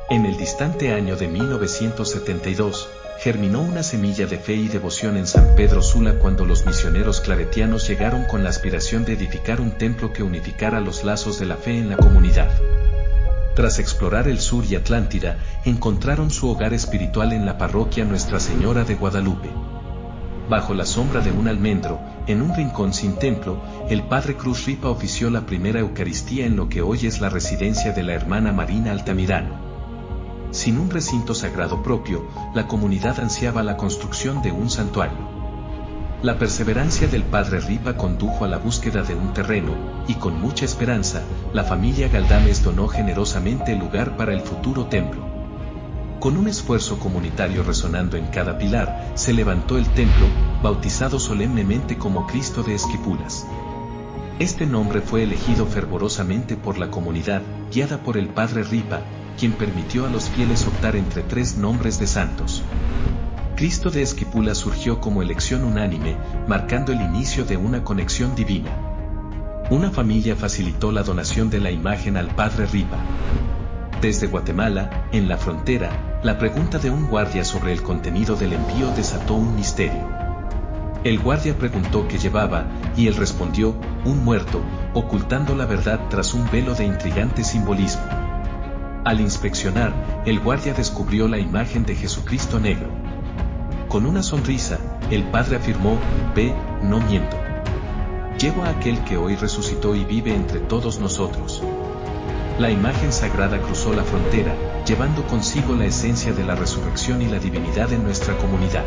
En el distante año de 1972, germinó una semilla de fe y devoción en San Pedro Sula cuando los misioneros claretianos llegaron con la aspiración de edificar un templo que unificara los lazos de la fe en la comunidad. Tras explorar el sur y Atlántida, encontraron su hogar espiritual en la parroquia Nuestra Señora de Guadalupe. Bajo la sombra de un almendro, en un rincón sin templo, el padre Cruz Ripa ofició la primera Eucaristía en lo que hoy es la residencia de la hermana Marina Altamirano. Sin un recinto sagrado propio, la comunidad ansiaba la construcción de un santuario. La perseverancia del padre Ripa condujo a la búsqueda de un terreno, y con mucha esperanza, la familia Galdames donó generosamente el lugar para el futuro templo. Con un esfuerzo comunitario resonando en cada pilar, se levantó el templo, bautizado solemnemente como Cristo de Esquipulas. Este nombre fue elegido fervorosamente por la comunidad, guiada por el padre Ripa, quien permitió a los fieles optar entre 3 nombres de santos. Cristo de Esquipulas surgió como elección unánime, marcando el inicio de una conexión divina. Una familia facilitó la donación de la imagen al padre Ripa. Desde Guatemala, en la frontera, la pregunta de un guardia sobre el contenido del envío desató un misterio. El guardia preguntó qué llevaba, y él respondió, un muerto, ocultando la verdad tras un velo de intrigante simbolismo. Al inspeccionar, el guardia descubrió la imagen de Jesucristo negro. Con una sonrisa, el padre afirmó, ve, no miento. Llevo a aquel que hoy resucitó y vive entre todos nosotros. La imagen sagrada cruzó la frontera, llevando consigo la esencia de la resurrección y la divinidad en nuestra comunidad.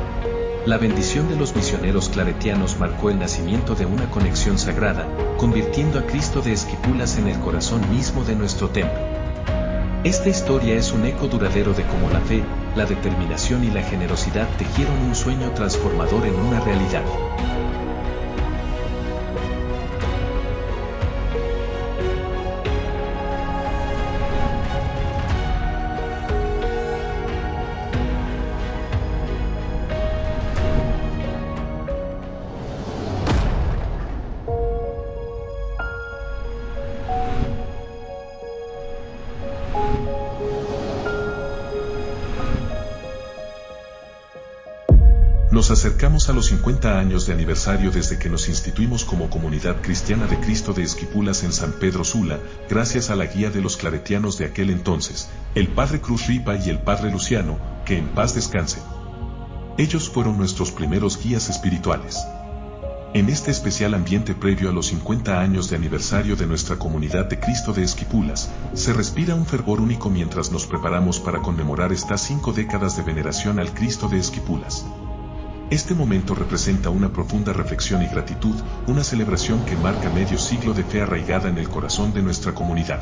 La bendición de los misioneros claretianos marcó el nacimiento de una conexión sagrada, convirtiendo a Cristo de Esquipulas en el corazón mismo de nuestro templo. Esta historia es un eco duradero de cómo la fe, la determinación y la generosidad tejieron un sueño transformador en una realidad. Nos acercamos a los 50 años de aniversario desde que nos instituimos como Comunidad Cristiana de Cristo de Esquipulas en San Pedro Sula, gracias a la guía de los claretianos de aquel entonces, el padre Cruz Ripa y el padre Luciano, que en paz descansen. Ellos fueron nuestros primeros guías espirituales. En este especial ambiente previo a los 50 años de aniversario de nuestra Comunidad de Cristo de Esquipulas, se respira un fervor único mientras nos preparamos para conmemorar estas 5 décadas de veneración al Cristo de Esquipulas. Este momento representa una profunda reflexión y gratitud, una celebración que marca medio siglo de fe arraigada en el corazón de nuestra comunidad.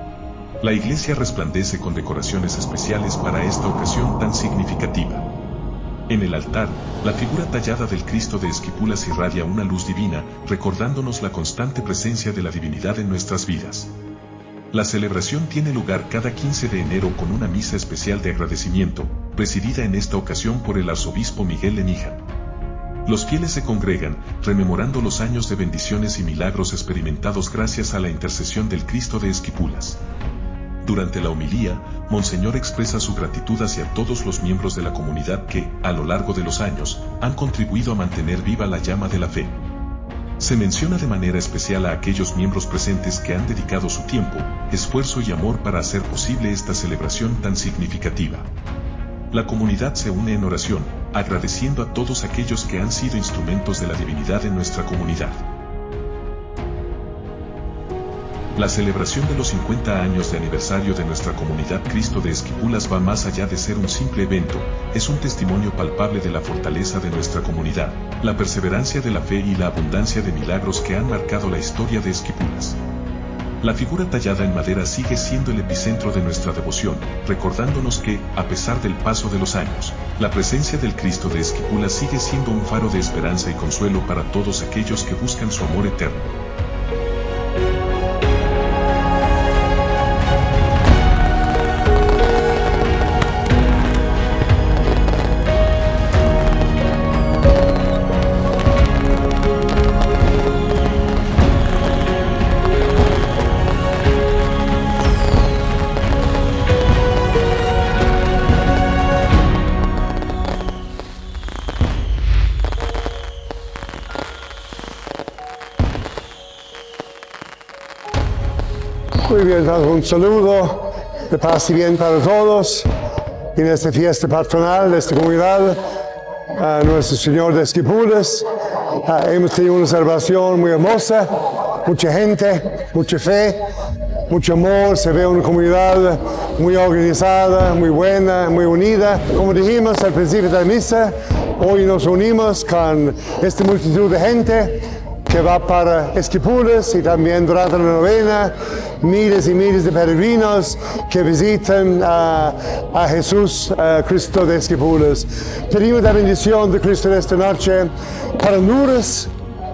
La iglesia resplandece con decoraciones especiales para esta ocasión tan significativa. En el altar, la figura tallada del Cristo de Esquipulas irradia una luz divina, recordándonos la constante presencia de la divinidad en nuestras vidas. La celebración tiene lugar cada 15 de enero con una misa especial de agradecimiento, presidida en esta ocasión por el arzobispo Miguel Leníjar. Los fieles se congregan, rememorando los años de bendiciones y milagros experimentados gracias a la intercesión del Cristo de Esquipulas. Durante la homilía, Monseñor expresa su gratitud hacia todos los miembros de la comunidad que, a lo largo de los años, han contribuido a mantener viva la llama de la fe. Se menciona de manera especial a aquellos miembros presentes que han dedicado su tiempo, esfuerzo y amor para hacer posible esta celebración tan significativa. La comunidad se une en oración, agradeciendo a todos aquellos que han sido instrumentos de la divinidad en nuestra comunidad. La celebración de los 50 años de aniversario de nuestra Comunidad Cristo de Esquipulas va más allá de ser un simple evento, es un testimonio palpable de la fortaleza de nuestra comunidad, la perseverancia de la fe y la abundancia de milagros que han marcado la historia de Esquipulas. La figura tallada en madera sigue siendo el epicentro de nuestra devoción, recordándonos que, a pesar del paso de los años, la presencia del Cristo de Esquipulas sigue siendo un faro de esperanza y consuelo para todos aquellos que buscan su amor eterno. Muy bien, un saludo de paz y bien para todos en esta fiesta patronal de esta comunidad, a nuestro Señor de Esquipulas. Hemos tenido una celebración muy hermosa, mucha gente, mucha fe, mucho amor. Se ve una comunidad muy organizada, muy buena, muy unida. Como dijimos al principio de la misa, hoy nos unimos con esta multitud de gente que va para Esquipulas, y también durante la novena, miles y miles de peregrinos que visitan a Jesús, a Cristo de Esquipulas. Pedimos la bendición de Cristo esta noche para Honduras,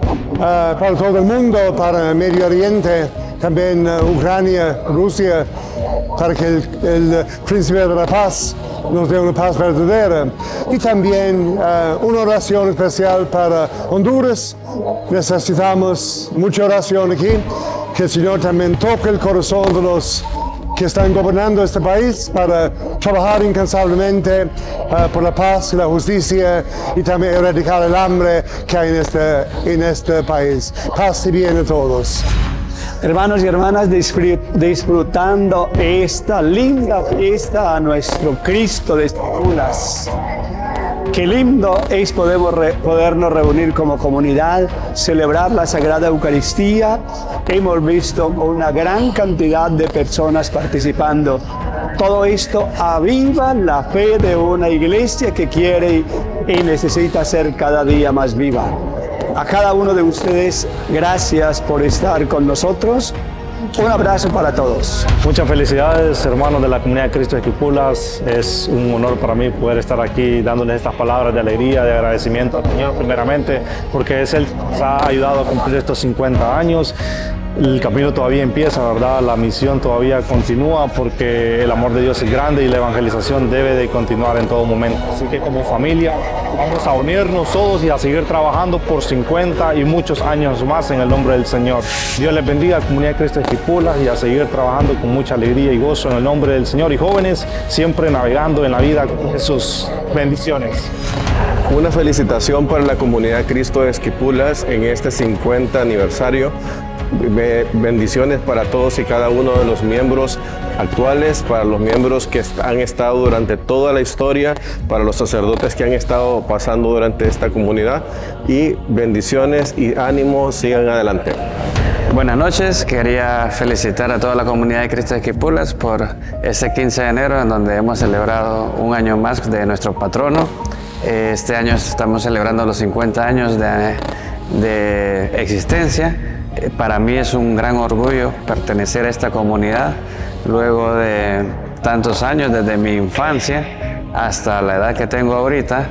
para todo el mundo, para Medio Oriente, también Ucrania, Rusia, para que el Príncipe de la Paz nos dé una paz verdadera. Y también una oración especial para Honduras. Necesitamos mucha oración aquí, que el Señor también toque el corazón de los que están gobernando este país para trabajar incansablemente por la paz y la justicia, y también erradicar el hambre que hay en este país. Paz y bien a todos. Hermanos y hermanas, disfrutando esta linda fiesta a nuestro Cristo de Esquipulas. Qué lindo es podernos reunir como comunidad, celebrar la Sagrada Eucaristía. Hemos visto una gran cantidad de personas participando. Todo esto aviva la fe de una iglesia que quiere y necesita ser cada día más viva. A cada uno de ustedes, gracias por estar con nosotros. Un abrazo para todos. Muchas felicidades, hermanos de la comunidad de Cristo de Esquipulas. Es un honor para mí poder estar aquí dándoles estas palabras de alegría, de agradecimiento al Señor primeramente, porque es Él que nos ha ayudado a cumplir estos 50 años. El camino todavía empieza, ¿verdad? La misión todavía continúa, porque el amor de Dios es grande y la evangelización debe de continuar en todo momento. Así que como familia vamos a unirnos todos y a seguir trabajando por 50 y muchos años más en el nombre del Señor. Dios les bendiga a la comunidad de Cristo de Esquipulas, y a seguir trabajando con mucha alegría y gozo en el nombre del Señor. Y jóvenes, siempre navegando en la vida con sus bendiciones. Una felicitación para la comunidad de Cristo de Esquipulas en este 50 aniversario. Bendiciones para todos y cada uno de los miembros actuales, para los miembros que han estado durante toda la historia, para los sacerdotes que han estado pasando durante esta comunidad, y bendiciones y ánimo, sigan adelante. Buenas noches, quería felicitar a toda la comunidad de Cristo de Esquipulas por este 15 de enero, en donde hemos celebrado un año más de nuestro patrono. Este año estamos celebrando los 50 años de existencia. Para mí es un gran orgullo pertenecer a esta comunidad luego de tantos años, desde mi infancia hasta la edad que tengo ahorita.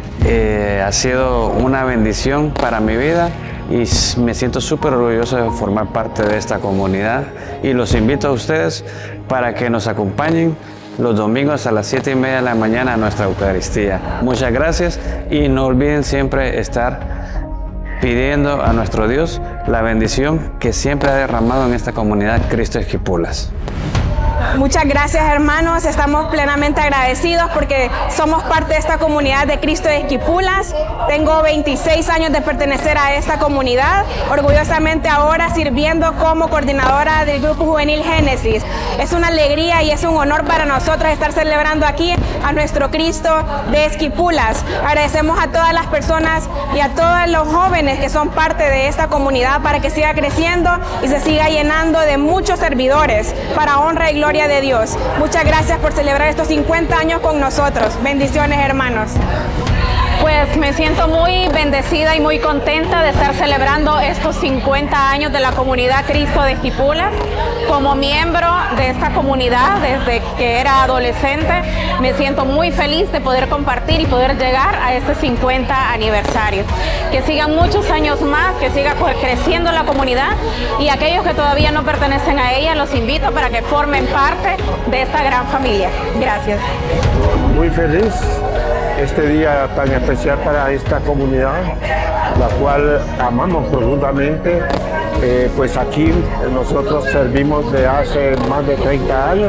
Ha sido una bendición para mi vida y me siento súper orgulloso de formar parte de esta comunidad, y los invito a ustedes para que nos acompañen los domingos a las 7:30 de la mañana a nuestra Eucaristía. Muchas gracias, y no olviden siempre estar pidiendo a nuestro Dios la bendición que siempre ha derramado en esta comunidad Cristo de Esquipulas. Muchas gracias, hermanos, estamos plenamente agradecidos porque somos parte de esta comunidad de Cristo de Esquipulas. Tengo 26 años de pertenecer a esta comunidad, orgullosamente ahora sirviendo como coordinadora del Grupo Juvenil Génesis. Es una alegría y es un honor para nosotros estar celebrando aquí a nuestro Cristo de Esquipulas. Agradecemos a todas las personas y a todos los jóvenes que son parte de esta comunidad para que siga creciendo y se siga llenando de muchos servidores para honra y gloria de Dios. Muchas gracias por celebrar estos 50 años con nosotros. Bendiciones, hermanos. Pues me siento muy bendecida y muy contenta de estar celebrando estos 50 años de la comunidad Cristo de Esquipulas. Como miembro de esta comunidad desde que era adolescente, me siento muy feliz de poder compartir y poder llegar a este 50 aniversario. Que sigan muchos años más, que siga creciendo la comunidad, y aquellos que todavía no pertenecen a ella, los invito para que formen parte de esta gran familia. Gracias. Muy feliz este día tan especial para esta comunidad, la cual amamos profundamente. Pues aquí nosotros servimos de hace más de 30 años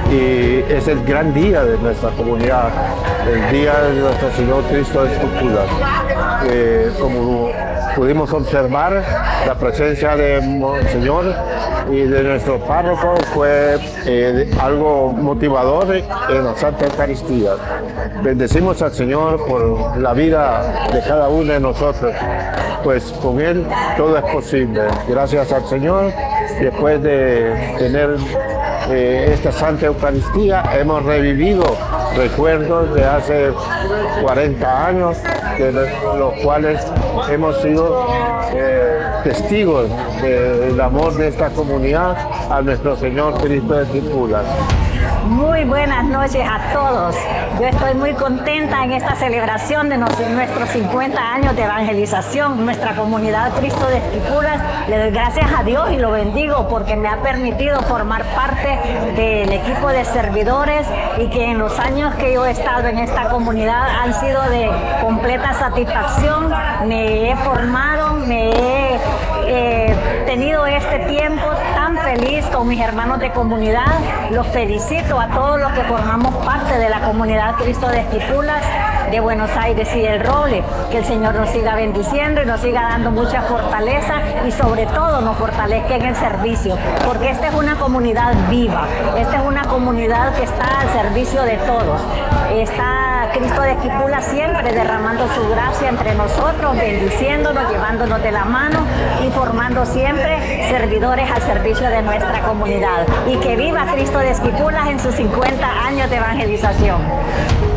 y es el gran día de nuestra comunidad, el día de nuestro Señor Cristo de Esquipulas. Como pudimos observar la presencia de Monseñor y de nuestro párroco. Fue algo motivador en la Santa Eucaristía. Bendecimos al Señor por la vida de cada uno de nosotros, pues con Él todo es posible. Gracias al Señor, después de tener esta Santa Eucaristía, hemos revivido recuerdos de hace 40 años, de los cuales hemos sido testigos del amor de esta comunidad a nuestro Señor Cristo de Esquipulas. Muy buenas noches a todos. Yo estoy muy contenta en esta celebración de nuestros 50 años de evangelización. Nuestra comunidad Cristo de Esquipulas, le doy gracias a Dios y lo bendigo porque me ha permitido formar parte del equipo de servidores y que en los años que yo he estado en esta comunidad han sido de completa satisfacción. Me he formado, me he tenido este tiempo tan feliz con mis hermanos de comunidad. Los felicito a todos los que formamos parte de la comunidad Cristo de Esquipulas de Buenos Aires y el Roble. Que el Señor nos siga bendiciendo y nos siga dando mucha fortaleza y sobre todo nos fortalezca en el servicio, porque esta es una comunidad viva, esta es una comunidad que está al servicio de todos. Está Cristo de Esquipulas siempre derramando su gracia entre nosotros, bendiciéndonos, llevándonos de la mano y formando siempre servidores al servicio de nuestra comunidad. Y que viva Cristo de Esquipulas en sus 50 años de evangelización.